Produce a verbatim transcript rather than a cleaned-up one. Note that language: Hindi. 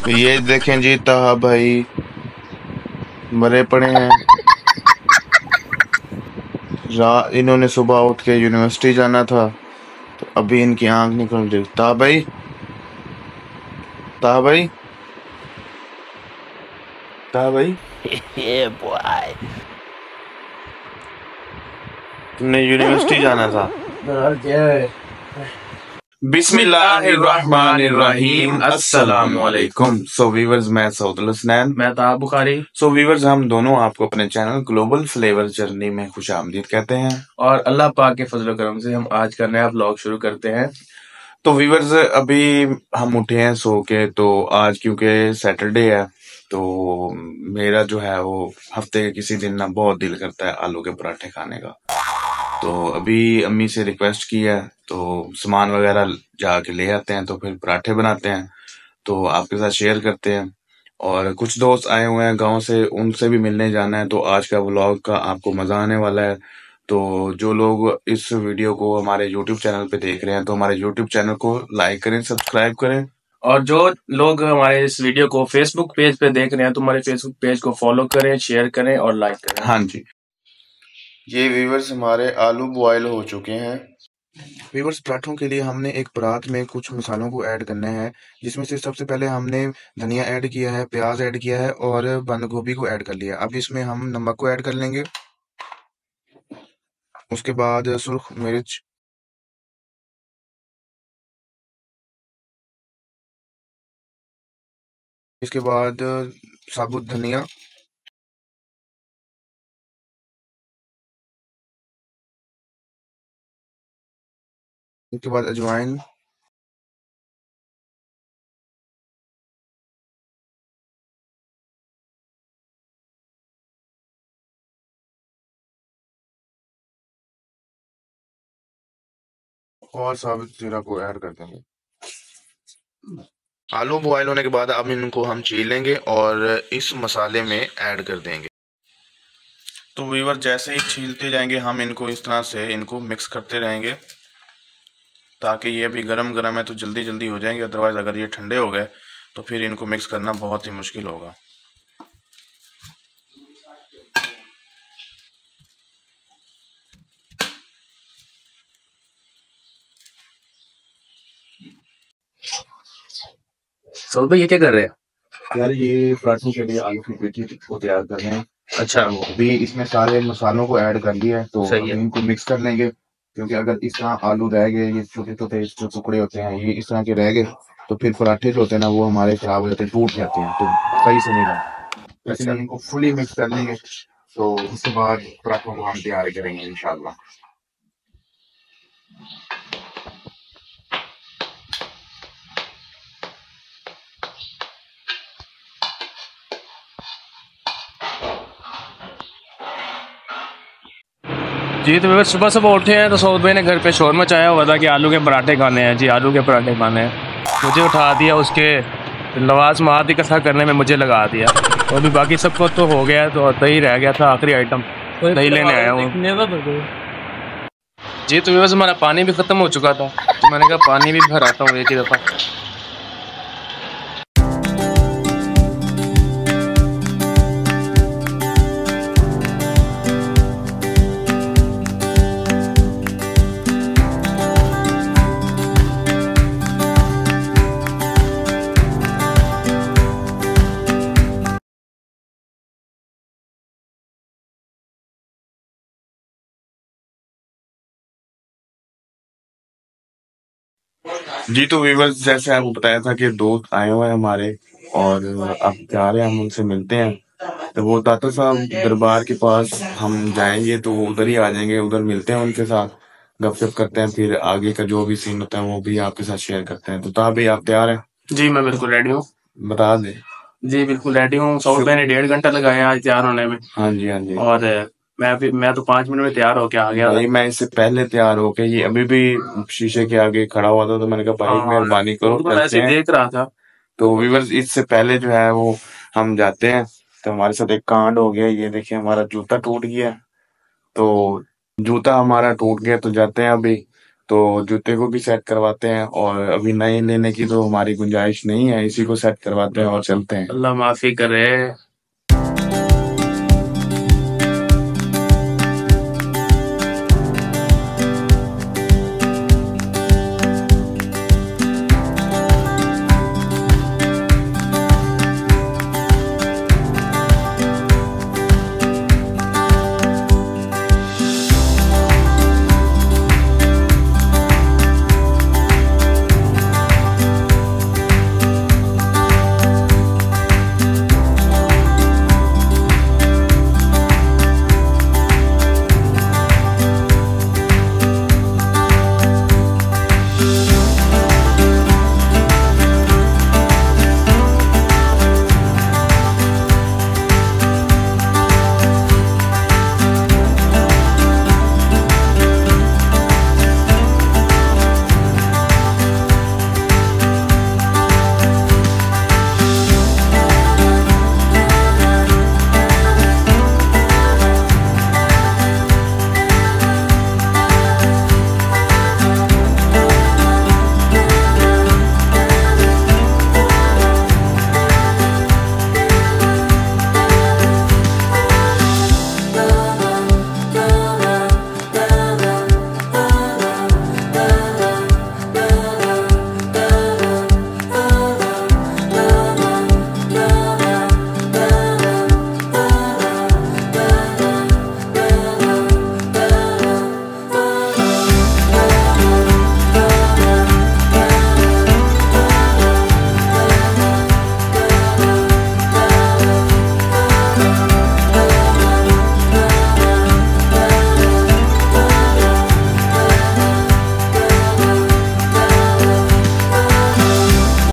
ये देखें जी, ताहा भाई मरे पड़े हैं। रा इन्होंने सुबह उठ के यूनिवर्सिटी जाना था, तो अभी इनकी आंख निकल रही। ताहा भाई, ताहा भाई, ताहा भाई, Yeah, boy. तुमने यूनिवर्सिटी जाना था। Okay. बिस्मिल्लाहिर्रहमानिर्रहीम, अस्सलामु अलैकुम। सो वीवर्स, मैं सऊदुल हसनैन, मैं था बुखारी। सो वीवर्स, हम दोनों आपको अपने चैनल ग्लोबल फ्लेवर जर्नी में खुशामदीद कहते हैं और अल्लाह पाक के फजल करम से हम आज का नया ब्लॉग शुरू करते हैं। तो वीवर्स, अभी हम उठे हैं सो के। तो आज क्योंकि सैटरडे है, तो मेरा जो है वो हफ्ते के किसी दिन ना बहुत दिल करता है आलू के पराठे खाने का। तो अभी अम्मी से रिक्वेस्ट की है, तो सामान वगैरह जाके ले आते हैं, तो फिर पराठे बनाते हैं, तो आपके साथ शेयर करते हैं। और कुछ दोस्त आए हुए हैं गांव से, उनसे भी मिलने जाना है, तो आज का व्लॉग का आपको मजा आने वाला है। तो जो लोग इस वीडियो को हमारे यूट्यूब चैनल पे देख रहे हैं, तो हमारे यूट्यूब चैनल को लाइक करें, सब्सक्राइब करें। और जो लोग हमारे इस वीडियो को फेसबुक पेज पे देख रहे हैं तो हमारे फेसबुक पेज को फॉलो करें, शेयर करें और लाइक करें। हाँ जी। ये व्यूवर्स, हमारे आलू बॉयल हो चुके हैं। व्यूवर्स, पराठों के लिए हमने एक परात में कुछ मसालों को ऐड करना है, जिसमें से सबसे पहले हमने धनिया ऐड किया है, प्याज ऐड किया है और बंद गोभी को ऐड कर लिया। अब इसमें हम नमक को ऐड कर लेंगे, उसके बाद सुर्ख मिर्च, इसके बाद साबुत धनिया, इसके बाद अजवाइन, और साबुत जीरा को ऐड कर देंगे। आलू बॉयल होने के बाद अब इनको हम छीलेंगे और इस मसाले में ऐड कर देंगे। तो व्यूवर, जैसे ही छीलते जाएंगे हम इनको इस तरह से इनको मिक्स करते रहेंगे, ताकि ये अभी गरम गरम है तो जल्दी जल्दी हो जाएंगे। अदरवाइज अगर ये ठंडे हो गए तो फिर इनको मिक्स करना बहुत ही मुश्किल होगा। सऊद भाई ये क्या कर रहे हैं? यार, ये पराठों के लिए आलू की पेटी को तैयार कर रहे हैं। अच्छा, अभी इसमें सारे मसालों को ऐड कर लिया है, तो सही अभी है। इनको मिक्स कर लेंगे, क्योंकि अगर इस तरह आलू रह गए, ये छोटे छोटे जो टुकड़े होते हैं, ये इस तरह के रह गए, तो फिर पराठे जो होते हैं ना, वो हमारे खराब हो जाते हैं, टूट जाते हैं, तो सही से नहीं बनते। अच्छा, इसलिए इनको फुली मिक्स कर लेंगे, तो उसके बाद पराठों को हम तैयार करेंगे इंशाल्लाह। जी तो सुबह सुबह उठे हैं तो सऊद भाई ने घर पे शोर मचाया हुआ था कि आलू के पराठे खाने हैं जी, आलू के पराठे खाने हैं। मुझे उठा दिया, उसके लवाज माद इकट्ठा करने में मुझे लगा दिया। और अभी बाकी सबको तो हो गया है, तो दही रह गया था, आखिरी आइटम दही लेने आया हूँ जी। तो बस हमारा पानी भी ख़त्म हो चुका था, तो मैंने कहा पानी भी भर आता हूँ एक ही दफ़ा। जी तो व्यूवर्स, जैसे आपको बताया था कि दोस्त आए हुए हैं हमारे, और अब जा रहे हैं, हम उनसे मिलते हैं। तो वो दाता साहब दरबार के पास हम जाएंगे, तो वो उधर ही आ जाएंगे, उधर मिलते हैं उनके साथ, गपशप करते हैं, फिर आगे का जो भी सीन होता है वो भी आपके साथ शेयर करते हैं। तो ता भाई, आप तैयार हैं? जी मैं बिल्कुल रेडी हूँ। बता दें। जी बिल्कुल रेडी हूँ। सऊद भाई ने डेढ़ घंटा लगाया आज तैयार होने में। हाँ जी, हाँ जी। और मैं भी मैं तो पाँच मिनट में तैयार होके आ गया भाई, मैं इससे पहले तैयार होके, ये अभी भी शीशे के आगे खड़ा हुआ था, तो मैंने कहा भाई मेहरबानी करो, तो मैं ऐसे चलते हैं। देख रहा था। तो व्यूवर्स, इससे पहले जो है वो हम जाते हैं, तो हमारे साथ एक कांड हो गया। ये देखिए, हमारा जूता टूट गया। तो जूता हमारा टूट गया, तो जाते हैं अभी। तो जूते को भी सेट करवाते हैं, और अभी नए लेने की तो हमारी गुंजाइश नहीं है, इसी को सेट करवाते हैं और चलते हैं। अल्लाह माफी करे।